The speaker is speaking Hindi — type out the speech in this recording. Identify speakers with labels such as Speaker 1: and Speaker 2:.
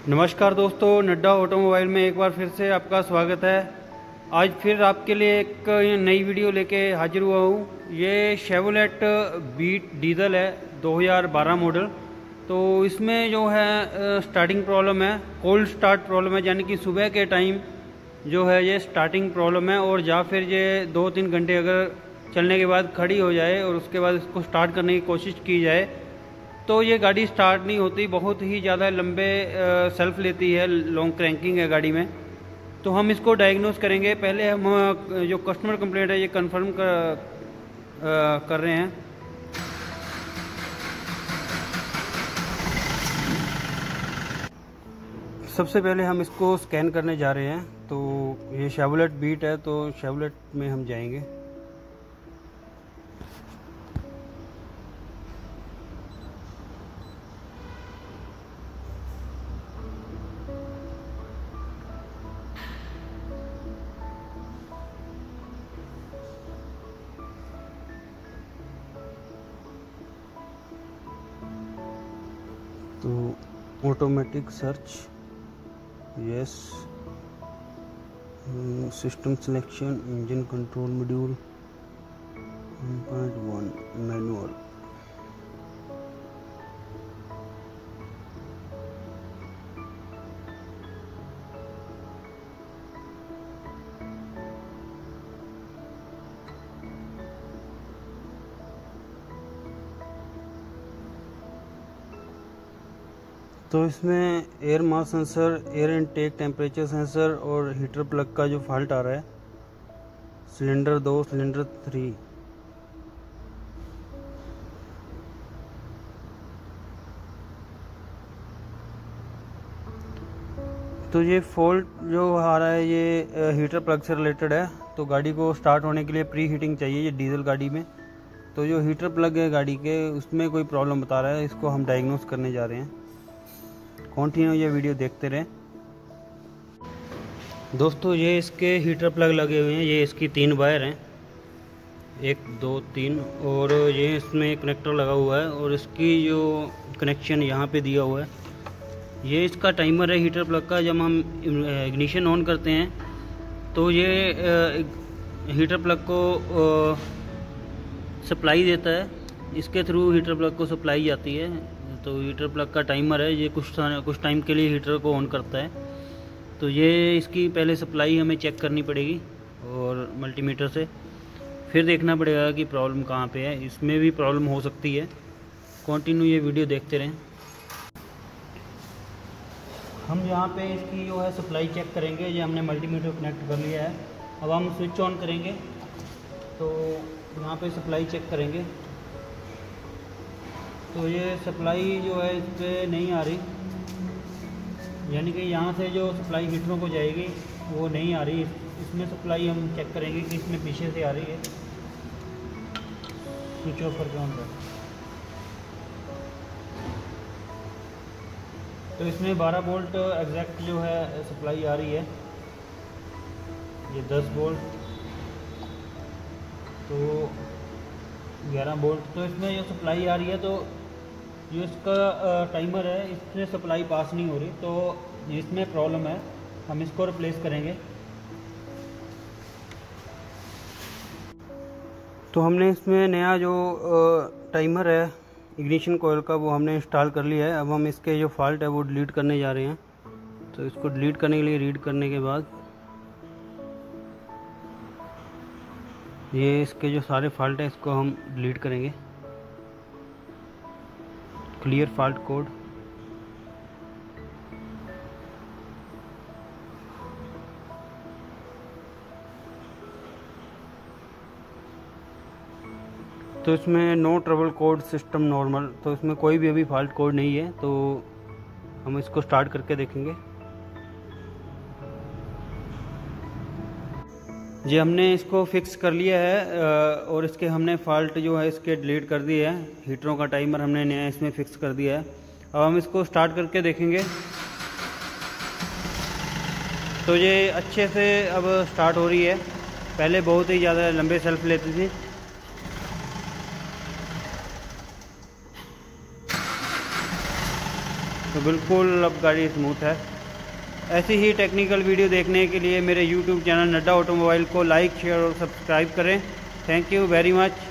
Speaker 1: नमस्कार दोस्तों, नड्डा ऑटोमोबाइल में एक बार फिर से आपका स्वागत है। आज फिर आपके लिए एक नई वीडियो लेके हाजिर हुआ हूँ। ये शेवलेट बीट डीजल है 2012 मॉडल। तो इसमें जो है स्टार्टिंग प्रॉब्लम है, कोल्ड स्टार्ट प्रॉब्लम है, यानी कि सुबह के टाइम जो है ये स्टार्टिंग प्रॉब्लम है। और या फिर ये 2-3 घंटे अगर चलने के बाद खड़ी हो जाए और उसके बाद इसको स्टार्ट करने की कोशिश की जाए तो ये गाड़ी स्टार्ट नहीं होती। बहुत ही ज़्यादा लंबे सेल्फ लेती है, लॉन्ग क्रैंकिंग है गाड़ी में। तो हम इसको डायग्नोस करेंगे। पहले हम जो कस्टमर कंप्लेंट है ये कंफर्म कर रहे हैं। सबसे पहले हम इसको स्कैन करने जा रहे हैं। तो ये शेवलेट बीट है, तो शेवलेट में हम जाएंगे। तो automatic search, yes, system selection, engine control module 1.1 manual. तो इसमें air mass sensor, air intake temperature sensor और हीटर प्लग का जो फॉल्ट आ रहा है, सिलेंडर 2, सिलेंडर 3। तो ये फॉल्ट जो आ रहा है ये हीटर प्लग से रिलेटेड है। तो गाड़ी को स्टार्ट होने के लिए प्री हीटिंग चाहिए ये डीजल गाड़ी में। तो जो हीटर प्लग है गाड़ी के उसमें कोई प्रॉब्लम बता रहा है, इसको हम डायग्नोस करने जा रहे हैं। कंटिन्यू ये वीडियो देखते रहें। दोस्तों ये इसके हीटर प्लग लगे हुए हैं, ये इसकी 3 वायर हैं, 1 2 3, और ये इसमें कनेक्टर लगा हुआ है और इसकी जो कनेक्शन यहाँ पे दिया हुआ है ये इसका टाइमर है हीटर प्लग का। जब हम इग्निशन ऑन करते हैं तो ये हीटर प्लग को सप्लाई देता है, इसके थ्रू हीटर प्लग को सप्लाई जाती है। तो हीटर प्लग का टाइमर है, ये कुछ टाइम के लिए हीटर को ऑन करता है। तो ये इसकी पहले सप्लाई हमें चेक करनी पड़ेगी और मल्टीमीटर से फिर देखना पड़ेगा कि प्रॉब्लम कहाँ पे है। इसमें भी प्रॉब्लम हो सकती है। कंटिन्यू ये वीडियो देखते रहें। हम यहाँ पे इसकी जो है सप्लाई चेक करेंगे। ये हमने मल्टीमीटर कनेक्ट कर लिया है। अब हम स्विच ऑन करेंगे तो यहाँ पे सप्लाई चेक करेंगे। तो ये सप्लाई जो है इस पर नहीं आ रही, यानी कि यहाँ से जो सप्लाई हीटरों को जाएगी वो नहीं आ रही। इसमें सप्लाई हम चेक करेंगे कि इसमें पीछे से आ रही है। स्विच ऑफ करके ऑन कर। तो इसमें 12 वोल्ट एग्जैक्ट जो है सप्लाई आ रही है, ये 10 वोल्ट, तो 11 वोल्ट। तो इसमें जो सप्लाई आ रही है, तो जो इसका टाइमर है इसमें सप्लाई पास नहीं हो रही, तो इसमें प्रॉब्लम है। हम इसको रिप्लेस करेंगे। तो हमने इसमें नया जो टाइमर है इग्निशन कॉइल का वो हमने इंस्टॉल कर लिया है। अब हम इसके जो फॉल्ट है वो डिलीट करने जा रहे हैं। तो इसको डिलीट करने के लिए रीड करने के बाद ये इसके जो सारे फॉल्ट है इसको हम डिलीट करेंगे। Clear fault code. तो इसमें no trouble code system normal, तो इसमें कोई भी अभी फॉल्ट कोड नहीं है। तो हम इसको स्टार्ट करके देखेंगे। जी हमने इसको फिक्स कर लिया है और इसके हमने फॉल्ट जो है इसके डिलीट कर दिए हैं। हीटरों का टाइमर हमने नया इसमें फिक्स कर दिया है। अब हम इसको स्टार्ट करके देखेंगे। तो ये अच्छे से अब स्टार्ट हो रही है। पहले बहुत ही ज़्यादा लंबे सेल्फ लेती थी। तो बिल्कुल अब गाड़ी स्मूथ है। ऐसी ही टेक्निकल वीडियो देखने के लिए मेरे YouTube चैनल नड्डा ऑटोमोबाइल को लाइक, शेयर और सब्सक्राइब करें। Thank you very much.